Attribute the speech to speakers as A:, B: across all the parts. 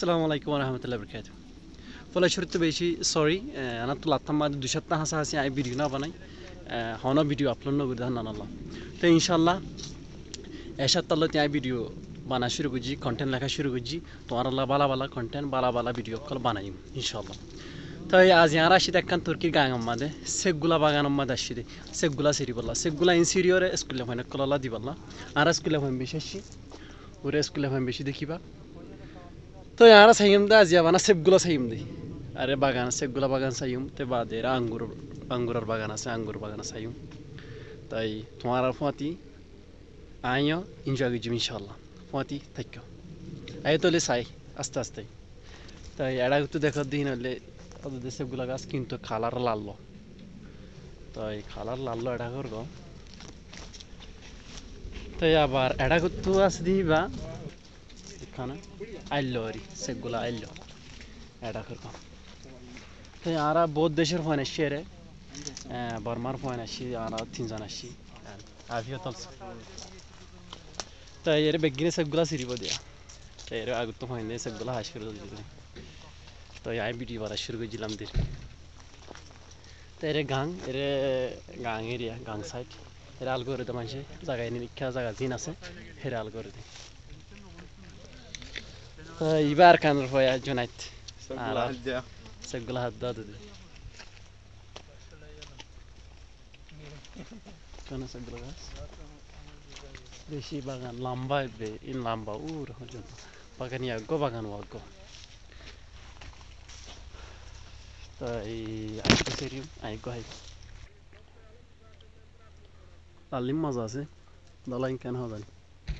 A: Assalamu alaikum warahmatullahi wabarakatuh. Fala shurtu beshi sorry. Ana to latam mad dushatna hasa hasi ay video na banai. Hono video upload no gudhan Allah. तो इंशाल्लाह ऐसा तल्लो त्याग video बना शुरू कुछ content लिखा शुरू कुछ तुम्हारा ला बाला कंटेंट बाला वीडियो कल बनाई इंशाल्लाह तो आज यहाँ राशि देखकर तुर्की गांग मध्य सेगुला बागान मध्य आशी सेगुला सीरी बल्ला सेगुला इंसीरियर स्कूल में कलला दी बल्ला आरा स्कूल में बेशी और स्कूल में बेशी देखी बा तो यहाँ सहीम दा आज यावाना सेगुला सहीम दी अरे बागान सेगुला बागान सहीम ते बाद एरा अंगूर बागान से अंगूर बागान सहीम ताई तुम्हारा फाती आयो इंजॉय कीजिए इंशाल्लाह फाती थैंक यू आये तो ले साई आस्ते आस्ते ताई एड़ा तो देखो दिन ले अब देशे गुला गास किंतु खालार लाल्लो ताई खालार लाल्लो एड़ा कर गो ताई आबार एड़ा तो आस दी बा खाना आइलो री से गुला आइलो एड़ा कर गो तो यारा बहुत देशर फाने शेर है बर्मार फाने शी यारा तीन जना शी आवियो तल्स तो ये बेगिने से गुला सीरी बोलिया तो ये आगुत तो फाइंडे से गुला हाश कर दो तो यहाँ वीडियो वाला शुरू कर जिलाम दिर तो ये गांग एरिया गांग साइड ये आलगोरे तो मानसे जगह इन्हें क्या जगह जीना से ये आलगोरे थे तो ये बार कांडर होया जुनाइट से गुला हाथ दाद दे कौन सा गुला बेशी बागान लंबा बे इन लंबा हो जो बागान या गो बागान वागो तो ये आई तो सेरियम आई गो है लालिम मज़ा से दलाइन क्या ना दानी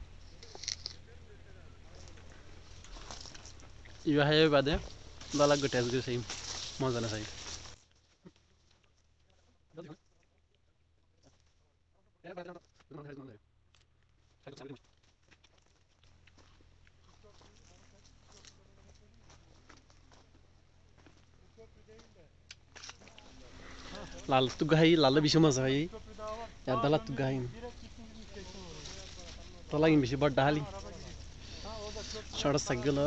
A: ये है बाद है दला गुटेस जो सही मज़ा ना सही लाल तो गई लाल भी समझ है यार दला तो गई तो लगी भी बड़ डाली शर्ट सगल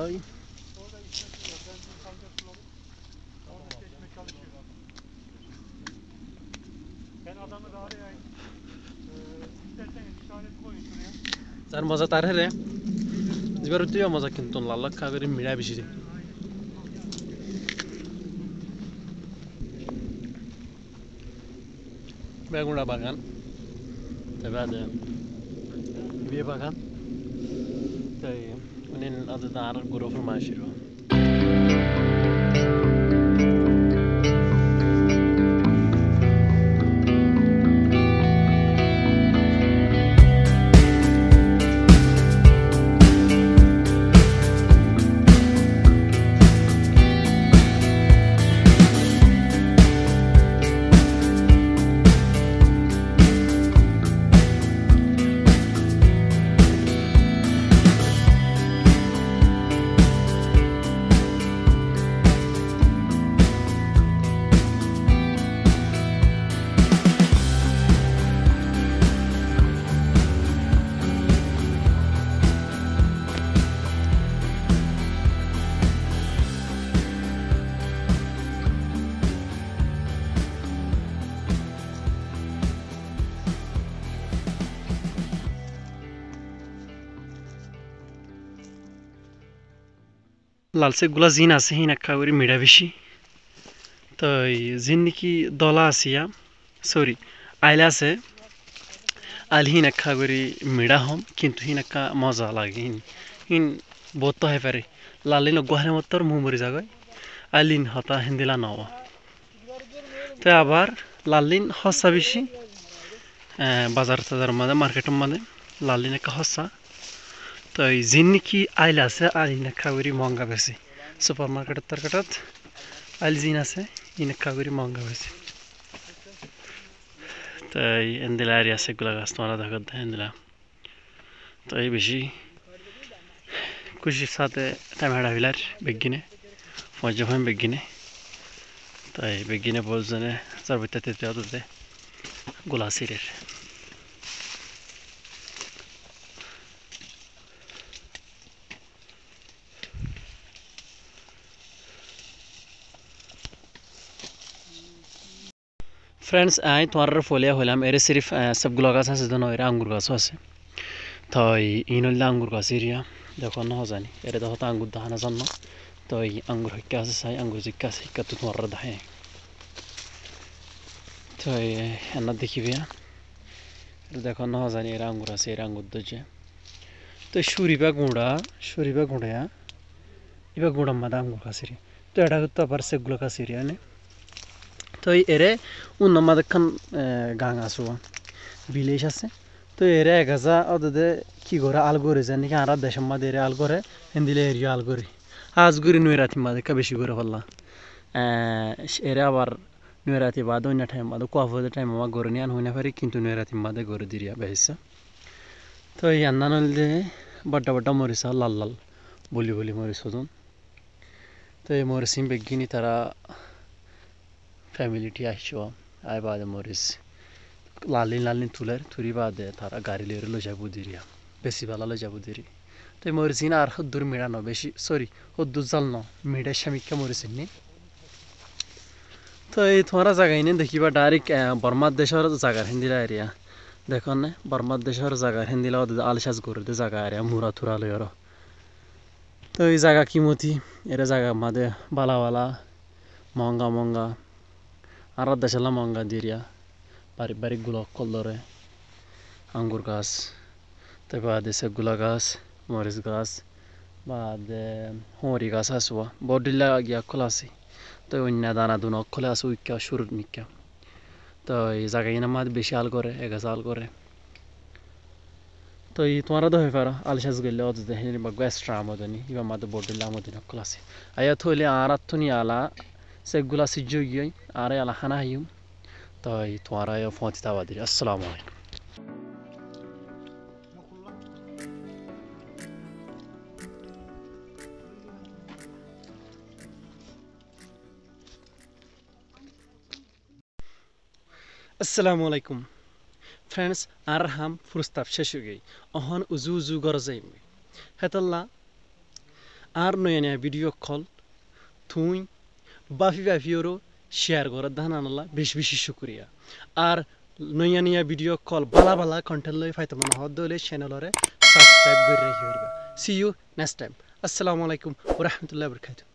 A: सर मजा तार है रे जिबार तो मजा किंतु लाल खा कर मिला भी सी बेगुंडा बागान बाद बे बागान तो उन्हें अदार गुरु फरमाशिरो लाल से गुला जीन आसे ही नक्का वरी मिडा बिशी तो जिन की दला आसिया सॉरी आइला से आली ही नक्का वरी मिडा हम किंतु ही नक्का मजा लागे इन बहुत तो है फेरे लालिन गोहरे मतर मुंह मरी जागय आलिन हता हिंदिला नवा तो आबार लालिन हसा बिशी बाजार ताजार मदे मार्केट मदे लालिन का हसा तो जिन की आइला से आलिन खावरी महंगा बेसी सुपर मार्केट तरकटत आइल जिना से इन खावरी महंगा बेसी तो इंदिला एरिया से गुला गास तुम्हारा धगत है इंदिला तो ये बेसी कुछ साथ टाइम हड़ा विलार बेगिने मजा हम बेगिने तो ये बेगिने बोल जने सर्विस ते ते गुला सीरेर ফ্রেন্ডস আই তোমার ফলিয়া হলাম এর সিরিফ সবগুলো গাছ আছে তো এর আঙ্গুর গাছও আছে তো ইন হইলে আঙ্গুর গাছ এরিয়া দেখো না জানি এর দেখো তো আঙ্গুর দাহানা জানো তো এই আঙ্গুর হইকা আছে চাই আঙ্গুর জিকা আছে হিকা তো তোমার দাহে তো এনা দেখিবে দেখো না জানি এর আঙ্গুর আছে এর আঙ্গুর দজে তো সুরিবা গুঁড়া এবার গুঁড়া মাদা আঙ্গুর গাছেরি তো এটা তো আবার সেগুলো গাছেরি আনে তো এরে উন্নমাদেখান গাং আসো ভিলেজ আছে তো এরে এক হাজার ওদের কি করে আল করে যায় নাকি আর দেশের মাঝে এরে আল করে হিন্দিলে এরিয়া আল করি আজ গুড়ি নয় রাতি মাদেকা বেশি করে ফেললা এরে আবার নয় রাতি বাদ অন্য টাইম বাদ কোয়াফদের টাইম আমার গড়ে নিয়ে আন হই না পারি কিন্তু নয় রাতি মাদে গড়ে দিরিয়া বেসা তো এই আন্না নইলে বড্ডা মরিস লাল লাল বলি মরিস হজন তো এই মরিসিম বেগিনি তারা ফ্যামিলিটি আসছো আই বাদে মরিস লালিন তুরি বাদে তারা গাড়ি লিয়ে লো যাবো দিরিয়া বেশি ভালো লো যাবো দিরি তো এই মরিসিন আর হদ্দুর মেড়ানো বেশি সরি হদ্দুর জাল ন মেড়ার স্বামীকে মরিসিন নি তো এই তোমারা জায়গায় নি দেখিবা ডাইরেক্ট বর্মার দেশের জায়গার হিন্দিলা এরিয়া দেখো না বর্মার দেশের জায়গার হিন্দিলা আলসাজ করে দে জায়গা এরিয়া মুরা থুরা লই আর তো এই জায়গা কিমতি এরা জায়গা মাদে বালা মহঙ্গা আর দেশালা মহঙ্গা দিরিয়া বাড়ি গুলো কলরে আঙ্গুর গাছ তারপর বাদে সেগুলা গাছ মরিচ গাছ বাদে হরি গাছ আসবা বডিলা গিয়া খোলা আছে তো অন্য দানা দুন খোলা আছে উইকা শুরু নিকা তো এই জায়গায় না মাদ বেশি আল করে এগাছ আল করে তো এই তোমার তো হয়ে পারো আলসাজ গেলে অত দেখে বা এক্সট্রা আমদানি ইবা মাদ বডিলা আমদানি খোলা আছে আয়া থইলে আর আত্মনি আলা সেগুলা সিজ্জ গিয়ে আর আলা খানা হাইম তো এই তোমার ফোন দিতে আসসালামু আলাইকুম আসসালামু আলাইকুম ফ্রেন্ডস আর হাম প্রস্তাব শেষ হয়ে গই অহন উজু গরজাইম হেতাল্লা আর নয়া ভিডিও কল থুই বাফিওরো শেয়ার করার ধান আনাল্লা বেশি শুক্রিয়া আর নয়া ভিডিও কল বালা কন্টেন্ট লই ফাইতে মনে হদ দলে চ্যানেলরে সাবস্ক্রাইব করে রাখি পারবা সি ইউ নেক্সট টাইম আসসালামু আলাইকুম ওয়া রাহমাতুল্লাহি ওয়া বারাকাতুহু